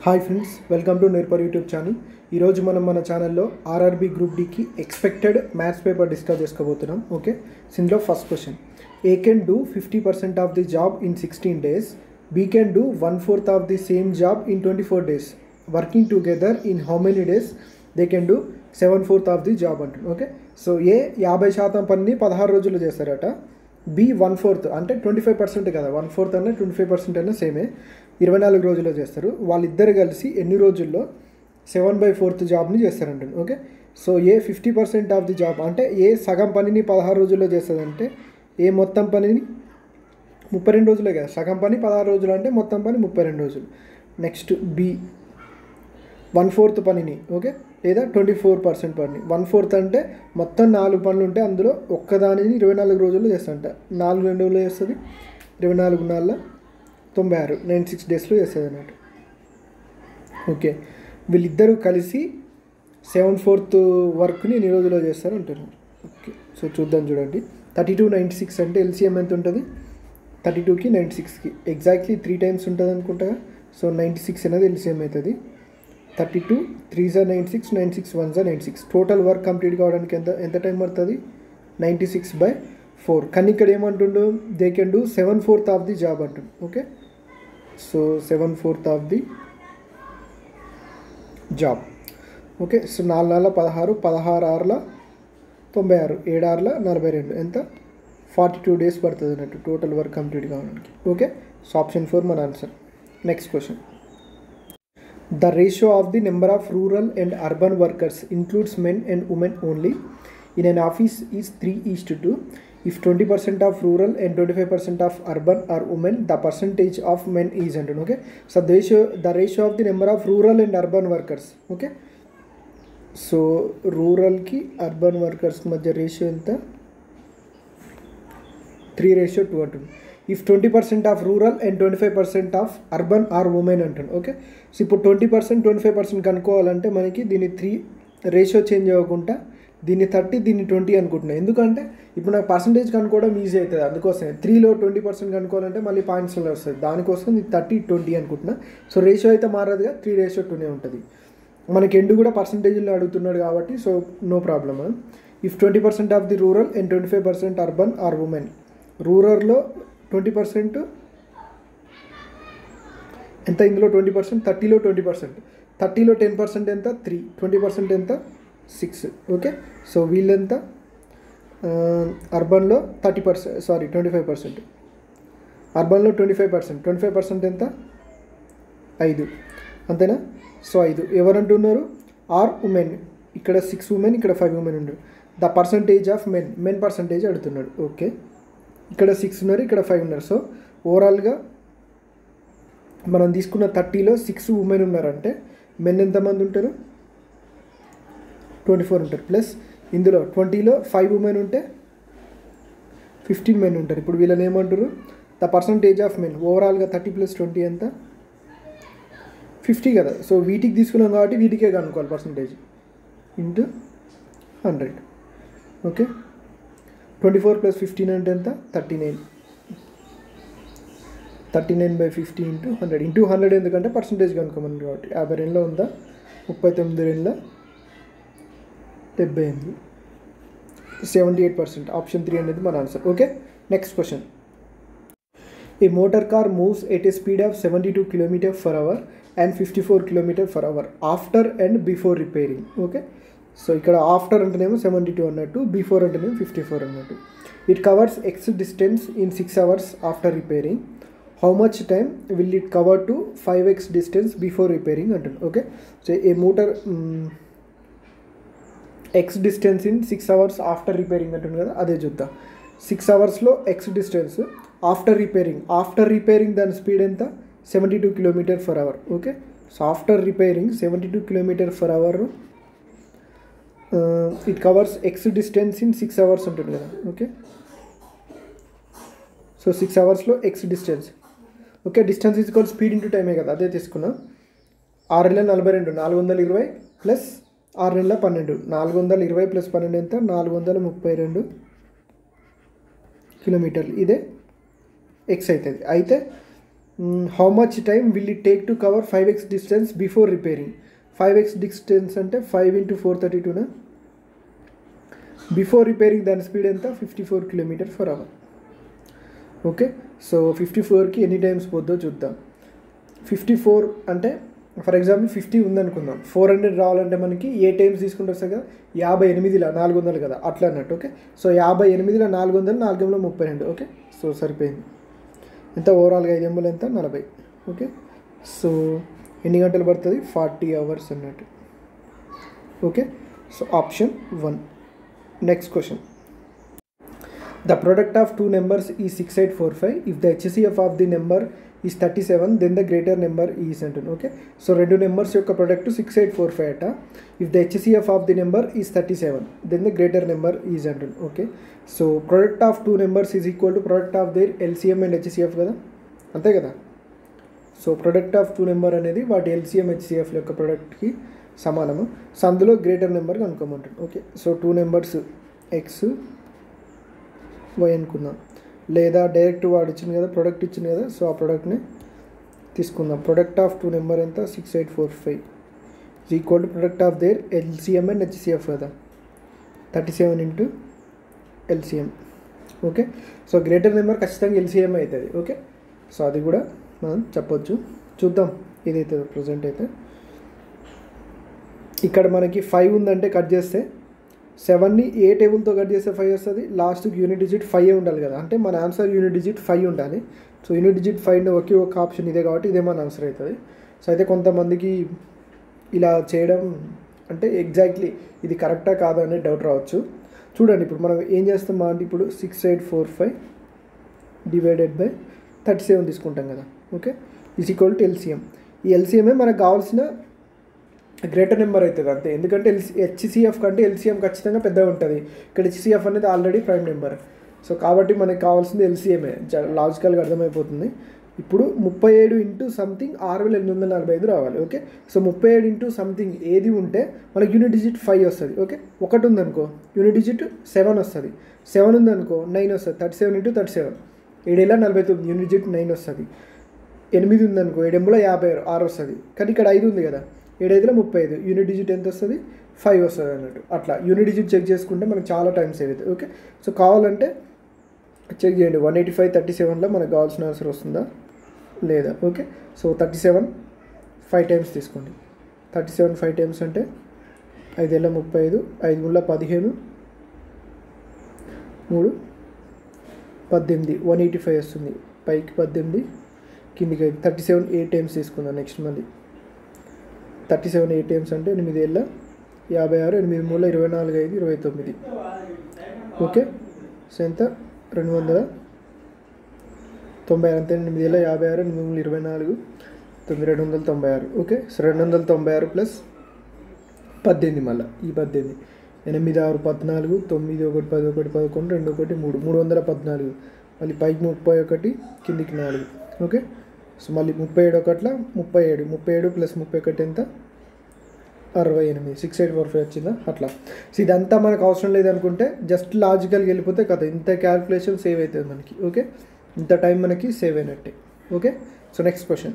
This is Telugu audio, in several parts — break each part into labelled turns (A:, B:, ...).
A: హాయ్ ఫ్రెండ్స్, వెల్కమ్ టు నేర్పర్ యూట్యూబ్ ఛానల్. ఈరోజు మనం మన ఛానల్లో ఆర్ఆర్బీ గ్రూప్ డీకి ఎక్స్పెక్టెడ్ మ్యాథ్స్ పేపర్ డిస్కస్ చేసుకోబోతున్నాం. ఓకే, ఇందులో first question, A can do 50% of the job in 16 days, B can do 1/4 of the same job in 24 days. Working together in how many days they can do 7/4 of the job అంటుంది. ఓకే, సో ఏ 50% పనిని 16 రోజుల్లో చేస్తారట, బి 1/4 అంటే 25% కదా, 1/4 అన్న 25% అయినా సేమే, 24 రోజుల్లో చేస్తారు. వాళ్ళిద్దరు కలిసి ఎన్ని రోజుల్లో 7/4 జాబ్ని చేస్తారంటుంది. Okay, so A 50% of the job అంటే ఏ సగం పనిని 16 రోజుల్లో చేస్తుందంటే ఏ మొత్తం పనిని 32 రోజులే కదా, సగం పని 16 రోజులు అంటే మొత్తం పని 32 రోజులు. నెక్స్ట్ బి 1/4 పనిని, ఓకే, లేదా 24% పనిని. 1/4 అంటే మొత్తం 4 పనులు ఉంటే అందులో ఒక్కదానిని 24 రోజుల్లో చేస్తారంట. 4 2 చేస్తుంది, 24 4 96, 96 డేస్లో చేస్తుంది అన్నట్టు. ఓకే, వీళ్ళిద్దరూ కలిసి 7/4 వర్క్ని ఎన్ని రోజుల్లో చేస్తారు అంటారు. ఓకే, సో చూద్దాం. చూడండి, 32 96 అంటే ఎల్సిఎం ఎంత ఉంటుంది, 32కి 96కి ఎగ్జాక్ట్లీ 3 times ఉంటుంది అనుకుంటా. సో 96 అనేది ఎల్సిఎం అవుతుంది. 32 3s are 96, 96 1s are 96. Total work complete కావడానికి ఎంత టైం పడుతుంది, 96/4. కానీ ఇక్కడ ఏమంటుండు, they can do 7/4 of the job అంటుండు. Okay, so 7/4 of the job. Okay, so 4 4 16, 16 6 96, 7 6 42, ఎంత 42 days పడుతుంది అన్నట్టు టోటల్ వర్క్ కంప్లీట్ కావడానికి. ఓకే, సో ఆప్షన్ 4 మన answer. Next question, the ratio of the number of rural and urban workers includes men and women only in an office is 3:2. If 20% of rural and 25% of urban are women, the percentage of men is 100. Okay, so the ratio of the number of rural and urban workers. Okay, so rural ki urban workers madhya ratio enta 3:2 అంటుంది. If 20% of rural and 25% of urban are women అంటుంది. ఓకే, సో ఇప్పుడు 20% 25% కనుక్కోవాలంటే మనకి దీన్ని 3 రేషియో చేంజ్ అవ్వకుండా దీన్ని 30 దీన్ని 20 అనుకుంటున్నాను. ఎందుకంటే ఇప్పుడు నాకు పర్సంటేజ్ కనుక్కోవడం ఈజీ అవుతుంది, అందుకోసమే 3లో 20% కనుక్కోవాలంటే మళ్ళీ పాయింట్స్లో వస్తుంది, దానికోసం ఇది 30 20 అనుకుంటున్నా. సో రేషియో అయితే మారదుగా, 3:2 ఉంటుంది. మనకి ఎండు కూడా పర్సంటేజ్లో అడుగుతున్నాడు కాబట్టి so no problem. If 20% of the rural and 25% urban are women, రూరల్లో 20% ఎంత, ఇందులో 20%, 30లో 20%, 30లో 10% ఎంత 3, 20% ఎంత 6. ఓకే, సో వీళ్ళెంత అర్బన్లో 25%, అర్బన్లో 25% ఎంత 5, అంతేనా. సో 5 ఎవరంటున్నారు, ఆర్ ఉమెన్, ఇక్కడ 6 ఉమెన్ ఇక్కడ 5 ఉమెన్ ఉన్నారు. The percentage of men percentage అడుగుతున్నాడు. ఓకే, ఇక్కడ 6 ఉన్నారు, ఇక్కడ 5 ఉన్నారు. సో ఓవరాల్గా మనం తీసుకున్న 30లో 6 ఉమెన్ ఉన్నారంటే మెన్ ఎంతమంది ఉంటారు, 24 ఉంటారు. ప్లస్ ఇందులో 20లో 5 ఉమెన్ ఉంటే 15 మెన్ ఉంటారు. ఇప్పుడు వీళ్ళని ఏమంటారు, ద పర్సంటేజ్ ఆఫ్ మెన్. ఓవరాల్గా 30 + 20 ఎంత 50 కదా. సో వీటికి తీసుకున్నాం కాబట్టి వీటికే కనుక్కోవాలి పర్సంటేజ్ ఇంటూ 100. ఓకే, 24 + 15 అంటే ఎంత 39, 39/50 ఇంటూ 100 ఇంటూ 100. ఎందుకంటే పర్సంటేజ్ కనుక్కోమని కాబట్టి 52లో ఉందా, 39 78, 78%. ఆప్షన్ 3 అనేది మన answer. Okay, next question, A motor car moves at a speed of 72 km/h and 54 km/h after and before repairing. Okay, so ఇక్కడ ఆఫ్టర్ అంటేనేమో 72 అన్నట్టు, బిఫోర్ అంటేనేమో 54 అన్నట్టు. It covers X distance in 6 hours after repairing. How much time will it cover to 5x distance before repairing అంటుంది. Okay, so A motor X distance in 6 hours after repairing అంటుంది కదా, అదే చూద్దాం. 6 hoursలో ఎక్స్ డిస్టెన్స్, ఆఫ్టర్ రిపేరింగ్ దాని స్పీడ్ ఎంత 72 km/h. Okay, so after repairing 72 km/h, it covers X distance in 6 hours ఉంటుంది కదా. ఓకే, సో 6 hoursలో X distance. Okay, distance equal speed into టైమే కదా, అదే తీసుకున్నాం. 6 × 42 420 ప్లస్ 6 × 12 420 + 12 ఎంత 432 కిలోమీటర్లు, ఇదే ఎక్స్ అవుతుంది. అయితే how much time will it take to cover 5x distance before repairing. 5x distance అంటే 5 × 432నా. బిఫోర్ రిపేరింగ్ దాని స్పీడ్ ఎంత 54 km/h. ఓకే, సో 54కి ఎన్ని టైమ్స్ పోద్దో చూద్దాం. 54 అంటే ఫర్ ఎగ్జాంపుల్ 50 ఉందనుకుందాం, 400 రావాలంటే మనకి ఏ టైమ్స్ తీసుకుంటే వస్తాయి కదా, 58ల 400 కదా, అట్లా అన్నట్టు. ఓకే, సో 58ల 400, 4 32. ఓకే, సో సరిపోయింది. ఎంత ఓవరాల్గా 5 ఎంఎల్ ఎంత 40. ఓకే, సో ఎన్ని గంటలు పడుతుంది 40 hours అన్నట్టు. Okay, so option 1. Next question. The product of two numbers is 6845. If the HCF of the number is 37, then the greater number is అంటుంది. ఓకే, సో రెండు నెంబర్స్ యొక్క ప్రొడక్ట్ 6845 అట. If the HCF of the number is 37, then the greater number is అంటుంది. Okay, so product of two numbers is equal to product of their LCM and HCF కదా, అంతే కదా. So product of two number అనేది వాటి LCM HCF యొక్క ప్రొడక్ట్కి సమానము. సో అందులో గ్రేటర్ నెంబర్ కనుక్కోమంటుంది. Okay, so two numbers X Y అనుకుందాం, లేదా డైరెక్ట్ వాడు ఇచ్చింది కదా, ప్రోడక్ట్ ఇచ్చింది కదా, సో ఆ ప్రోడక్ట్ని తీసుకుందాం. ప్రొడక్ట్ ఆఫ్ టూ నెంబర్ ఎంత 6845 is equal to product of their LCM and HCF కదా, 37 × LCM. Okay, so greater number ఖచ్చితంగా LCM అవుతుంది. ఓకే, సో అది కూడా మనం చెప్పొచ్చు. చూద్దాం ఇదైతే ప్రజెంట్ అయితే. ఇక్కడ మనకి 5 ఉందంటే కట్ చేస్తే 7ని ఏ టేబుల్తో కట్ చేస్తే 5 వస్తుంది, లాస్ట్కి యూనిట్ డిజిట్ 5 ఉండాలి కదా, అంటే మన ఆన్సర్ యూనిట్ డిజిట్ 5 ఉండాలి. సో యూనిట్ డిజిట్ 5 ఒకే ఒక ఆప్షన్ ఇదే కాబట్టి ఇదే మన ఆన్సర్ అవుతుంది. సో అయితే కొంతమందికి ఇలా చేయడం అంటే ఎగ్జాక్ట్లీ ఇది కరెక్టా కాదా అనే డౌట్ రావచ్చు. చూడండి, ఇప్పుడు మనం ఏం చేస్తామా అంటే ఇప్పుడు 6845 డివైడెడ్ బై 37 తీసుకుంటాం కదా. Okay, is equal to LCM. ఈ LCMఏ మనకు కావాల్సిన గ్రేటర్ నెంబర్ అవుతుంది అంతే, ఎందుకంటే HCF కంటే LCM ఖచ్చితంగా పెద్దగా ఉంటుంది. ఇక్కడ HCF అనేది ఆల్రెడీ ప్రైమ్ నెంబర్, సో కాబట్టి మనకి కావాల్సింది LCMఏ. లాజికల్గా అర్థమైపోతుంది. ఇప్పుడు 37 × సంథింగ్ 6845 రావాలి. ఓకే, సో 37 × సంథింగ్ ఏది ఉంటే మనకి యూనిట్ డిజిట్ 5 వస్తుంది. ఓకే, 1 ఉందనుకో యూనిట్ డిజిట్ 7 వస్తుంది, 7 ఉందనుకో 9 వస్తుంది. 37 × 37 7×49 యూనిట్ డిజిట్ 9 వస్తుంది. 8 ఉందనుకో 7 × 56 వస్తుంది. కానీ ఇక్కడ 5 ఉంది కదా, 7×5 = 35, యూనిట్ డిజిట్ ఎంత వస్తుంది 5 వస్తుంది అన్నట్టు. అట్లా యూనిట్ డిజిట్ చెక్ చేసుకుంటే మనకు చాలా టైం సేవ్ అవుతుంది. ఓకే, సో కావాలంటే చెక్ చేయండి 185 37లో మనకు కావాల్సిన ఆన్సర్ వస్తుందా లేదా. ఓకే, సో 37 5 టైమ్స్ తీసుకోండి. 37 5 టైమ్స్ అంటే 5×5 = 35, 5×3 15, 3 18, 185 వస్తుంది. పైకి 18 కిందికి 5, 37 8 టైమ్స్ తీసుకుందాం. నెక్స్ట్ మళ్ళీ 37 8 టైమ్స్ అంటే 8×56 56, 8×3 24 5 29. ఓకే, సో ఎంత 296 అంతే. 8×56 8×3 24 296. ఓకే, సో 296 ప్లస్ 18 మళ్ళీ ఈ 18 8 6 14 9 1 10 1 11 2 1 3 314, మళ్ళీ పైకి 31 కిందికి 4. ఓకే, సో మళ్ళీ 37 ఒకట్ల 37 37 ప్లస్ 31 ఎంత 68 6845 వచ్చిందా. అట్లా సో ఇదంతా మనకు అవసరం లేదనుకుంటే జస్ట్ లాజికల్గా వెళ్ళిపోతే కదా, ఇంత క్యాల్కులేషన్ సేవ్ అవుతుంది మనకి. ఓకే, ఇంత టైం మనకి సేవ్ అయినట్టే. Okay, so next question.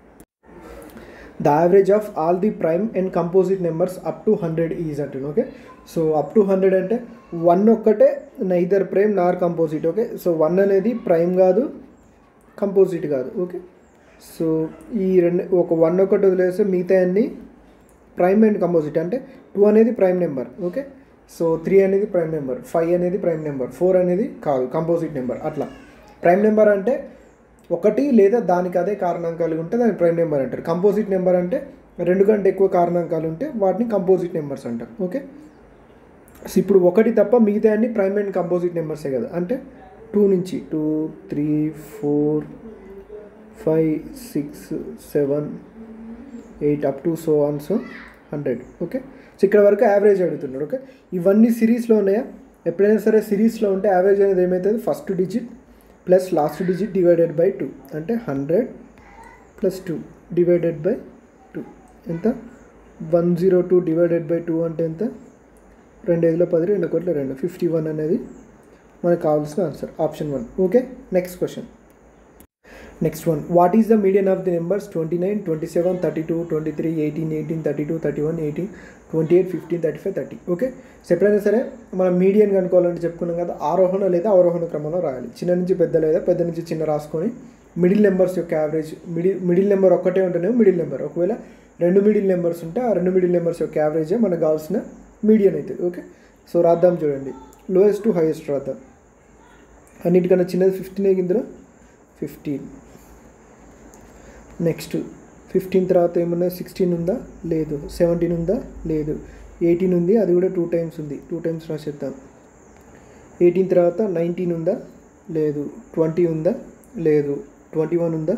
A: The average of all the prime and composite numbers up to 100 is అంటుంది. ఓకే, సో అప్ టు 100 అంటే 1 ఒక్కటే neither prime nor composite. Okay, so 1 అనేది ప్రైమ్ కాదు కంపోజిట్ కాదు. ఓకే, సో ఈ ఒక 1 ఒకటి వదిలేస్తే మిగతా అన్ని ప్రైమ్ అండ్ కంపోజిట్. అంటే 2 అనేది ప్రైమ్ నెంబర్. ఓకే, సో 3 అనేది ప్రైమ్ నెంబర్, 5 అనేది ప్రైమ్ నెంబర్, 4 అనేది కాదు కంపోజిట్ నెంబర్. అట్లా ప్రైమ్ నెంబర్ అంటే ఒకటి లేదా దానికి అదే కారణాంకాలు ఉంటే దాన్ని ప్రైమ్ నెంబర్ అంటారు. కంపోజిట్ నెంబర్ అంటే 2 కంటే ఎక్కువ కారణాంకాలు ఉంటే వాటిని కంపోజిట్ నెంబర్స్ అంటారు. ఓకే, సో ఇప్పుడు ఒకటి తప్ప మిగతా అన్ని ప్రైమ్ అండ్ కంపోజిట్ నెంబర్సే కదా, అంటే 2 నుంచి 2 3 4 5 6 7 8 up to so on so 100. Okay, so ఇక్కడ వరకు యావరేజ్ అడుగుతున్నాడు. ఓకే, ఇవన్నీ సిరీస్లో ఉన్నాయా? ఎప్పుడైనా సరే సిరీస్లో ఉంటే యావరేజ్ అనేది ఏమవుతుంది, first digit plus last digit divided by 2, అంటే 100 + 2 డివైడెడ్ బై 2 ఎంత 102 డివైడెడ్ బై 2 అంటే ఎంత 2×5 = 10 2 1 2 51 అనేది మనకు కావాల్సిన answer option 1. Okay, next question. Next one, what is the median of the numbers 29, 27, 32, 23, 18, 18, 32, 31, 18, 28, 15, 35, 30. Okay, so ఎప్పుడైనా సరే మనం మీడియన్ కనుక్కోవాలంటే చెప్పుకున్నాం కదా, ఆరోహణ లేదా అవరోహణ క్రమంలో రాయాలి. చిన్న నుంచి పెద్ద లేదా పెద్ద నుంచి చిన్న రాసుకొని మిడిల్ నెంబర్స్ యొక్క యావరేజ్, మిడిల్ నెంబర్ ఒక్కటే ఉంటేనేమో మిడిల్ నెంబర్, ఒకవేళ రెండు మిడిల్ నెంబర్స్ ఉంటే ఆ రెండు మిడిల్ నెంబర్స్ యొక్క యావరేజే మనకు కావాల్సిన మీడియన్ అవుతుంది. ఓకే, సో రాద్దాం చూడండి, లోయెస్ట్ టు హైయెస్ట్ రాద్దాం. అన్నిటికన్నా చిన్నది 15 ఇందులో 15. నెక్స్ట్ 15 తర్వాత ఏమన్నా 16 ఉందా, లేదు. 17 ఉందా, లేదు. 18 ఉంది, అది కూడా 2 టైమ్స్ ఉంది, 2 టైమ్స్ రాసేద్దాం. 18 తర్వాత 19 ఉందా, లేదు. 20 ఉందా, లేదు. 21 ఉందా,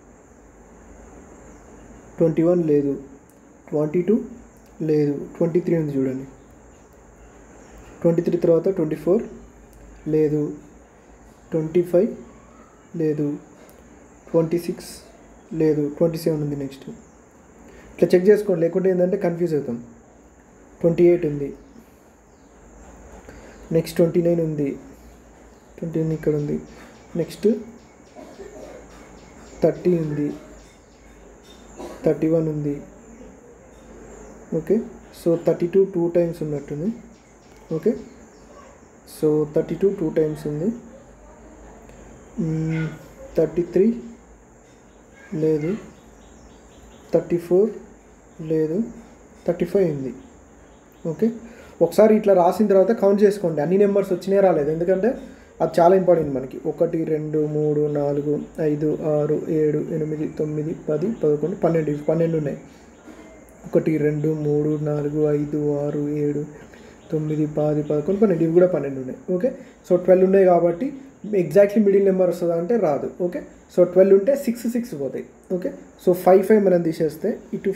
A: 21 లేదు. 22 లేదు. 23 ఉంది చూడండి. 23 తర్వాత 24 లేదు. 25 లేదు. 26 లేదు. 27 ఉంది. నెక్స్ట్ ఇట్లా చెక్ చేసుకోండి, లేకుంటే ఏంటంటే కన్ఫ్యూజ్ అవుతాం. 28 ఉంది. నెక్స్ట్ 29 ఉంది. 29 ఇక్కడ ఉంది. నెక్స్ట్ 30 ఉంది. 31 ఉంది. ఓకే, సో 32 2 టైమ్స్ ఉన్నట్టుంది. ఓకే, సో 32 2 టైమ్స్ ఉంది. 33 లేదు. 34 లేదు. 35 ఉంది. ఓకే, ఒకసారి ఇట్లా రాసిన తర్వాత కౌంట్ చేసుకోండి, అన్ని నెంబర్స్ వచ్చినాయి రాలేదు, ఎందుకంటే అది చాలా ఇంపార్టెంట్ మనకి. 1 2 3 4 5 6 7 8 9 10 11 12 ఉన్నాయి. 1 2 3 4 5 6 7 9 10 11 12, ఇవి కూడా 12 ఉన్నాయి. ఓకే, సో 12 ఉన్నాయి కాబట్టి ఎగ్జాక్ట్లీ మిడిల్ నెంబర్ వస్తుందా అంటే రాదు. ఓకే, సో 12 ఉంటే 6 పోతాయి. ఓకే, సో 5 మనం తీసేస్తే ఇటు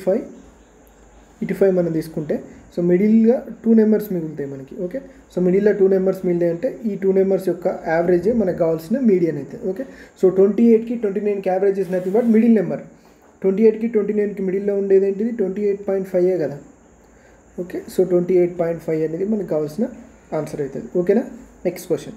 A: 5 మనం తీసుకుంటే సో మిడిల్గా 2 నెంబర్స్ మిగులుతాయి మనకి. ఓకే, సో మిడిల్లో 2 నెంబర్స్ మిగిలినాయి అంటే ఈ 2 నెంబర్స్ యొక్క యావరేజే మనకు కావాల్సిన మీడియన్ అయితే. ఓకే, సో 28కి 29కి average is nothing but middle number. 28కి 29కి మిడిల్లో ఉండేది ఏంటిది, 28.5 కదా. ఓకే, సో 28.5 అనేది మనకు కావాల్సిన ఆన్సర్ అవుతుంది. ఓకేనా, next question.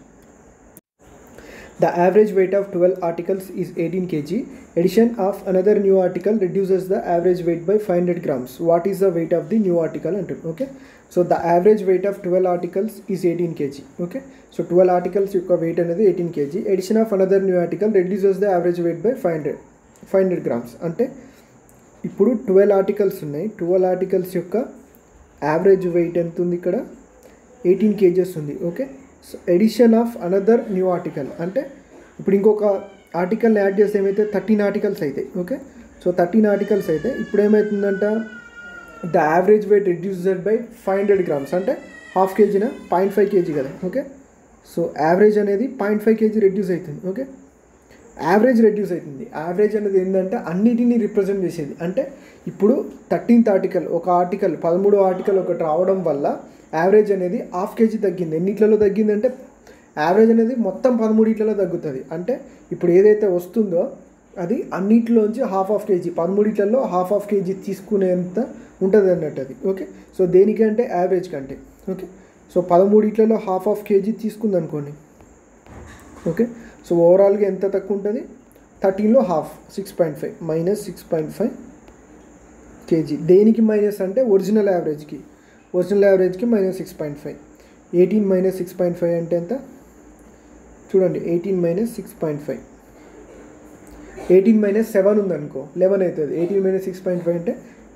A: The average weight of 12 articles is 18 kg. Addition of another new article reduces the average weight by 500 grams. What is the weight of the new article? Okay, so the average weight of 12 articles is 18 kg. Okay, so 12 articles యొక్క weight అనేది 18 kg. Addition of another new article reduces the average weight by 500 grams. అంటే ఇప్పుడు 12 ఆర్టికల్స్ ఉన్నాయి. 12 ఆర్టికల్స్ యొక్క యావరేజ్ వెయిట్ ఎంత ఉంది ఇక్కడ, 18 kgs ఉంది. Okay, so addition of another new article అంటే ఇప్పుడు ఇంకొక ఆర్టికల్ని యాడ్ చేస్తే ఏమైతే 13 ఆర్టికల్స్ అవుతాయి. ఓకే, సో 13 ఆర్టికల్స్ అయితే ఇప్పుడు ఏమవుతుందంట, the average weight reduced by 500 grams అంటే హాఫ్ కేజీనా 0.5 kg కదా. ఓకే, సో యావరేజ్ అనేది 0.5 kg రెడ్యూస్ అవుతుంది. ఓకే, యావరేజ్ రెడ్యూస్ అవుతుంది. యావరేజ్ అనేది ఏంటంటే అన్నిటినీ రిప్రజెంట్ చేసేది. అంటే ఇప్పుడు 13th ఆర్టికల్, ఒక ఆర్టికల్ 13వ ఆర్టికల్ ఒకటి రావడం వల్ల యావరేజ్ అనేది హాఫ్ కేజీ తగ్గింది. ఎన్నిట్లలో తగ్గిందంటే యావరేజ్ అనేది మొత్తం 13 తగ్గుతుంది. అంటే ఇప్పుడు ఏదైతే వస్తుందో అది అన్నిటిలోంచి హాఫ్ కేజీ, 13 హాఫ్ కేజీ తీసుకునేంత ఉంటుంది అన్నట్టు అది. ఓకే, సో దేనికంటే యావరేజ్ కంటే. ఓకే, సో 13 హాఫ్ కేజీ తీసుకుంది అనుకోండి. ఓకే, సో ఓవరాల్గా ఎంత తక్కువ ఉంటుంది, 13లో హాఫ్ 6.5 మైనస్ 6.5 kg. దేనికి మైనస్ అంటే ఒరిజినల్ యావరేజ్కి మైనస్ 6.5. 18 మైనస్ 6.5 అంటే ఎంత చూడండి, 18 మైనస్ 6.5, 18 మైనస్ 7 ఉందనుకో 11 అవుతుంది. 18 మైనస్ 6.5 అంటే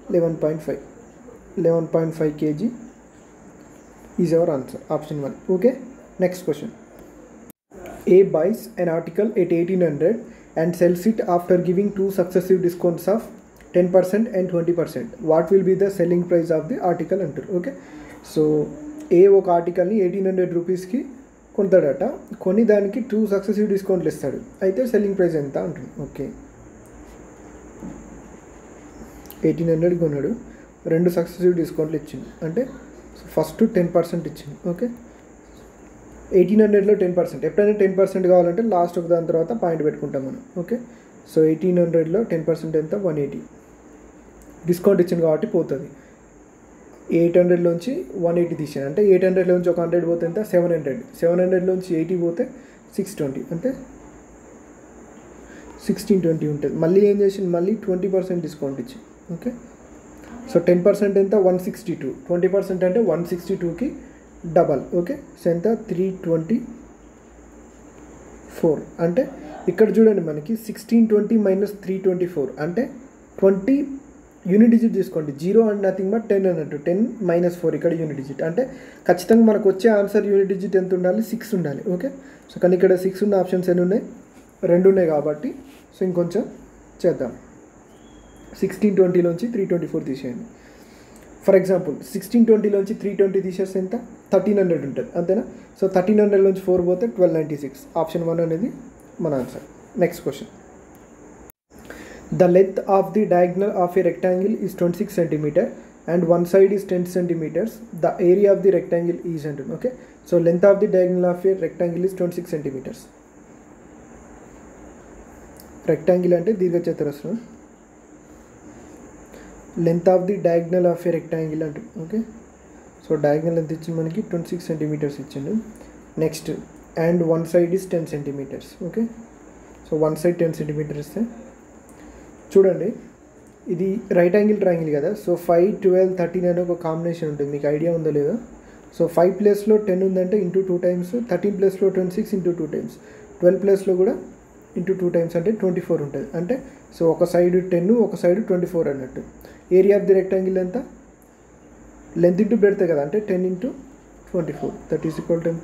A: 11.5 kg is our answer, option 1. Okay, next question. A buys an article at 1800 and sells it after giving 2 successive discounts of 10% and 20%. What will be the selling price of the article అంటారు. ఓకే, సో ఏ ఒక ఆర్టికల్ని 1800 రూపీస్కి కొంటాడట, కొని దానికి 2 సక్సెసివ్ డిస్కౌంట్లు ఇస్తాడు. అయితే సెల్లింగ్ ప్రైస్ ఎంత అంటుంది. ఓకే, 1800 కొన్నాడు, 2 సక్సెసివ్ డిస్కౌంట్లు ఇచ్చింది, అంటే ఫస్ట్ 10% ఇచ్చింది. ఓకే, 1800లో 10%, ఎప్పుడైనా 10% కావాలంటే లాస్ట్ ఒక దాని తర్వాత పాయింట్ పెట్టుకుంటాం మనం. ఓకే, సో 1800లో 10% ఎంత, 180. డిస్కౌంట్ ఇచ్చింది కాబట్టి పోతుంది. 800లోంచి 180 తీసాను అంటే 800లోంచి ఒక 100 పోతే ఎంత, 700. 700లోంచి 80 పోతే 620, అంటే 1620 ఉంటుంది. మళ్ళీ ఏం చేసింది, మళ్ళీ 20% డిస్కౌంట్ ఇచ్చి. ఓకే, సో 10% ఎంత 162, 20% అంటే 162కి డబల్. ఓకే, సో ఎంత 324. అంటే ఇక్కడ చూడండి మనకి 1620 మైనస్ 324 అంటే 20 యూనిట్ డిజిట్ తీసుకోండి. 0 అండ్ నథింగ్ బట్ 10 అన్నట్టు. 10 మైనస్ 4 ఇక్కడ యూనిట్ డిజిట్. అంటే ఖచ్చితంగా మనకు వచ్చే ఆన్సర్ యూనిట్ డిజిట్ ఎంత ఉండాలి, 6 ఉండాలి. ఓకే, సో కానీ ఇక్కడ 6 ఉన్న ఆప్షన్స్ ఎన్ని ఉన్నాయి, 2 ఉన్నాయి కాబట్టి సో ఇంకొంచెం చేద్దాం. 1620లోంచి 324 తీసేయండి. ఫర్ ఎగ్జాంపుల్ 1620లోంచి 320 తీసేస్తే ఎంత 1300 ఉంటుంది, అంతేనా. సో 1300లోంచి 4 పోతే 1296. ఆప్షన్ 1 అనేది మన answer. Next question. The length of the diagonal of a rectangle is 26 cm and one side is 10 centimeters. The area of the rectangle is అంటుంది. Okay, so length of the diagonal of a rectangle is 26 centimeters. Rectangle అంటే దీర్ఘచతురస్రం. Length of the diagonal of a rectangle అంటుంది. ఓకే, సో డయాగ్నల్ ఎంత ఇచ్చింది మనకి 26 centimeters ఇచ్చిండు. Next and one side is 10 centimeters. Okay, so one side 10 centimeters ఇస్తే చూడండి ఇది రైట్ యాంగిల్ ట్రయాంగిల్ కదా. సో 5, 12, 13 అనే ఒక కాంబినేషన్ ఉంటుంది. మీకు ఐడియా ఉందో లేదో. సో 5 ప్లేస్లో 10 ఉందంటే ఇంటూ 2 టైమ్స్, 13 ప్లేస్లో 26 ఇంటూ 2 టైమ్స్, 12 ప్లేస్లో కూడా ఇంటూ 2 టైమ్స్ అంటే 24 ఉంటుంది. అంటే సో ఒక సైడ్ 10 ఒక సైడ్ 24 అన్నట్టు. ఏరియా ఆఫ్ ది రెక్టాంగిల్ ఎంత, లెంత్ ఇంటూ బ్రెడ్త్ కదా, అంటే 10 ఇంటూ 24 దట్ ఈస్ ఈక్వల్ టు ఎంత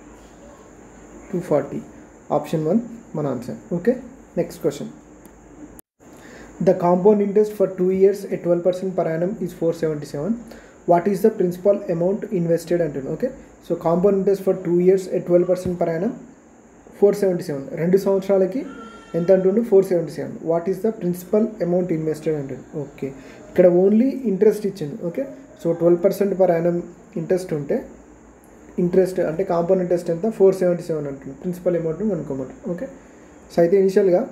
A: 240. ఆప్షన్ 1 మన answer. Okay, next question. The compound interest for 2 years at 12% per annum is 477. What is the principal amount invested అంటుంది. Okay, so compound interest for 2 years at 12% per annum 477. 2 సంవత్సరాలకి ఎంత అంటుండు 477. What is the principal amount invested అంటుంది. ఓకే, ఇక్కడ ఓన్లీ ఇంట్రెస్ట్ ఇచ్చింది. Okay, so 12% per annum interest ఉంటే ఇంట్రెస్ట్ అంటే కాంపౌండ్ ఇంట్రెస్ట్ ఎంత 477 అంటుంది. ప్రిన్సిపల్ అమౌంట్ని కనుక్కోమంటుంది. ఓకే, సో అయితే ఇనిషియల్గా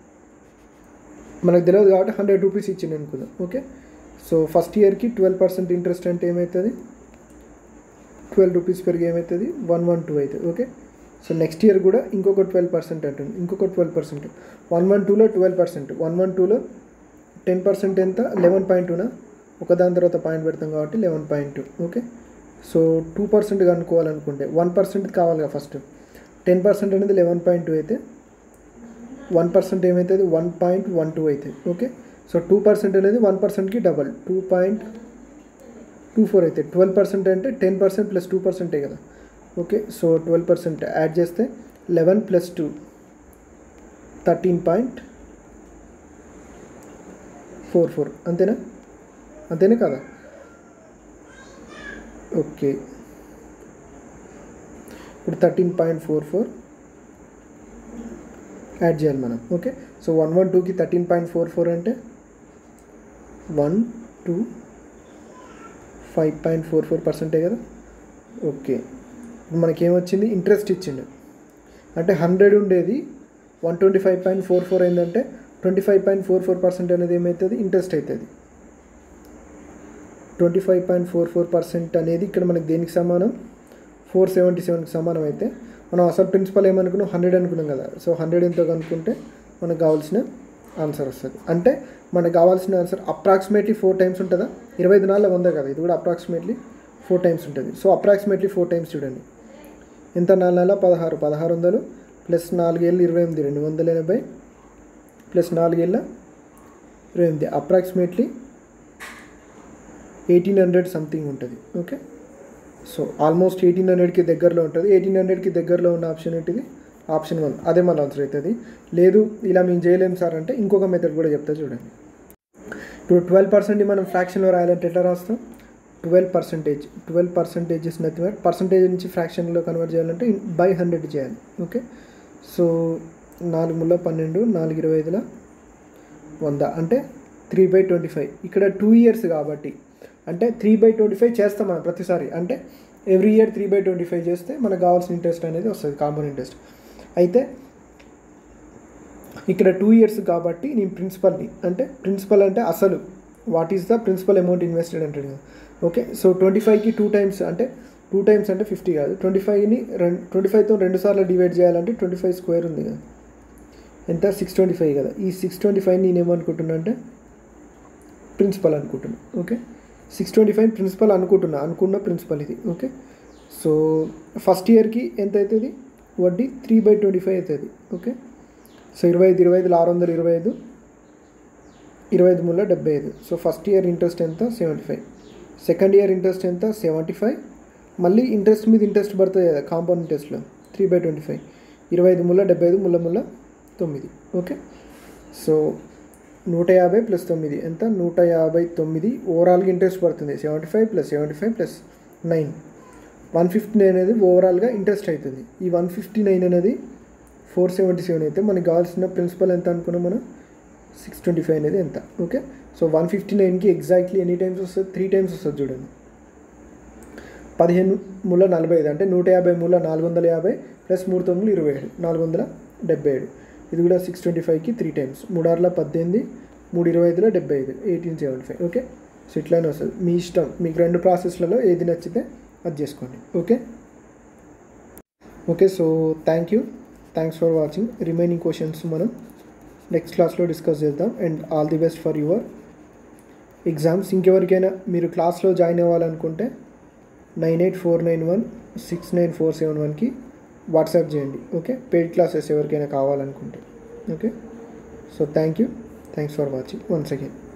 A: మనకు తెలియదు కాబట్టి 100 రూపీస్ ఇచ్చింది అనుకుందాం. ఓకే, సో ఫస్ట్ ఇయర్కి 12% ఇంట్రెస్ట్ అంటే ఏమవుతుంది 12 రూపీస్ పెరిగి ఏమవుతుంది 112 అవుతుంది. ఓకే, సో నెక్స్ట్ ఇయర్ కూడా ఇంకొక 12% అంటుంది, ఇంకొక 12%. 112లో 12%, 112లో 10% ఎంత 11.2నా, ఒక దాని తర్వాత పాయింట్ పెడతాం కాబట్టి 11.2. ఓకే, సో 2% కనుక్కోవాలనుకుంటే 1% కావాలిగా ఫస్ట్. 10% అనేది 11.2 అయితే 1% ఏమవుతుంది 1.12 అవుతుంది. ఓకే, సో 2% అనేది 1%కి డబల్ 2.24 అవుతుంది. 12% అంటే 10% ప్లస్ 2% కదా. ఓకే, సో 12% యాడ్ చేస్తే 11 ప్లస్ 2 13.44 అంతేనా, అంతేనా కదా. ఓకే, ఇప్పుడు 13.44 యాడ్ చేయాలి మనం. ఓకే, సో 112కి 13.44 అంటే 125.44% కదా. ఓకే, ఇప్పుడు మనకేమొచ్చింది ఇంట్రెస్ట్ ఇచ్చిండు అంటే 100 ఉండేది 125.44 అయిందంటే 25.44% అనేది ఏమవుతుంది ఇంట్రెస్ట్ అవుతుంది. 25.44% అనేది ఇక్కడ మనకి దేనికి సమానం 477కి సమానం. అయితే మనం అసలు ప్రిన్సిపల్ ఏమనుకున్నాం 100 అనుకున్నాం కదా. సో 100 ఎంతో కనుక్కుంటే మనకు కావాల్సిన ఆన్సర్ వస్తుంది. అంటే మనకు కావాల్సిన ఆన్సర్ అప్రాక్సిమేట్లీ 4 టైమ్స్ ఉంటుందా, 25 నాలుగు 100 కదా, ఇది కూడా అప్రాక్సిమేట్లీ 4 టైమ్స్ ఉంటుంది. సో అప్రాక్సిమేట్లీ 4 టైమ్స్ చూడండి ఎంత 4 నెలల 16, 1600 ప్లస్ 4 ఏళ్ళు 28, 280 ప్లస్ 4 ఏళ్ళ 28, అప్రాక్సిమేట్లీ 1800 సంథింగ్ ఉంటుంది. ఓకే, సో ఆల్మోస్ట్ 1800కి దగ్గరలో ఉంటుంది. 1800కి దగ్గరలో ఉన్న ఆప్షన్ ఏంటిది ఆప్షన్ 1, అదే మన ఆన్సర్ అవుతుంది. లేదు ఇలా మేము చేయలేము సార్ అంటే ఇంకొక మెథడ్ కూడా చెప్తా చూడండి. ఇప్పుడు 12% మనం ఫ్రాక్షన్లో రాయాలంటే ఎట్లా రాస్తాం 12%. 12% ఇస్ నథింగ్ బట్ పర్సంటేజ్ నుంచి ఫ్రాక్షన్లో కన్వర్ట్ చేయాలంటే బై 100 చేయాలి. ఓకే, సో 4 ముళ్ళ 12, 4 25ల 100 అంటే 3/25. ఇక్కడ 2 years కాబట్టి అంటే 3/25 చేస్తాం మనం ప్రతిసారి. అంటే ఎవ్రీ ఇయర్ 3/25 చేస్తే మనకు కావాల్సిన ఇంట్రెస్ట్ అనేది వస్తుంది కాంపౌండ్ ఇంట్రెస్ట్. అయితే ఇక్కడ 2 years కాబట్టి నేను ప్రిన్సిపల్ని అంటే ప్రిన్సిపల్ అంటే అసలు what is the principal amount invested అంటాడు కదా. ఓకే, సో 25కి 2 times అంటే 2 times అంటే 50 కాదు, 25ని 25తో 2 సార్లు డివైడ్ చేయాలంటే 25 స్క్వేర్ ఉంది కదా. ఎంత 625 కదా. ఈ 625 నేను ఏమనుకుంటున్నా అంటే ప్రిన్సిపల్ అనుకుంటున్నా. ఓకే, 625 ప్రిన్సిపల్ అనుకున్న ప్రిన్సిపల్ ఇది. ఓకే, సో ఫస్ట్ ఇయర్కి ఎంత అవుతుంది వడ్డీ 3/25 అవుతుంది. ఓకే, సో 25 625, 25 మూల 75. సో ఫస్ట్ ఇయర్ ఇంట్రెస్ట్ ఎంత 75, సెకండ్ ఇయర్ ఇంట్రెస్ట్ ఎంత 75, మళ్ళీ ఇంట్రెస్ట్ మీద ఇంట్రెస్ట్ పడుతుంది కదా కాంపౌండ్ ఇంట్రెస్ట్లో 3/25, 25 మూల 75 మూల 9. ఓకే, సో 150 + 9 ఎంత 159. ఓవరాల్గా ఇంట్రెస్ట్ పడుతుంది 75 + 75 + 9, 159 అనేది ఓవరాల్గా ఇంట్రెస్ట్ అవుతుంది. ఈ 159 అనేది 477 అయితే మనకి కావాల్సిన ప్రిన్సిపల్ ఎంత అనుకున్నాం మనం 625 అనేది ఎంత. ఓకే, సో 159కి ఎగ్జాక్ట్లీ ఎన్ని టైమ్స్ వస్తుంది 3 టైమ్స్ వస్తుంది చూడండి. 15 మూల 45 అంటే 150 మూల 450 + 3 9 27 477. ఇది కూడా 625కి 3 టైమ్స్. 3 6 18, 3 25 75, 1875. ఓకే, సో ఇట్లానే వస్తుంది. మీ ఇష్టం, మీకు 2 ప్రాసెస్లలో ఏది నచ్చితే అది చేసుకోండి. Okay, so thanks for watching. Remaining questions మనం నెక్స్ట్ క్లాస్లో డిస్కస్ చేద్దాం. And all the best for your exams. ఇంకెవరికైనా మీరు క్లాస్లో జాయిన్ అవ్వాలనుకుంటే 9849169471కి వాట్సాప్ చేయండి. ఓకే, పెయిడ్ క్లాసెస్ ఎవరికైనా కావాలనుకుంటే. Okay, so thanks for watching once again.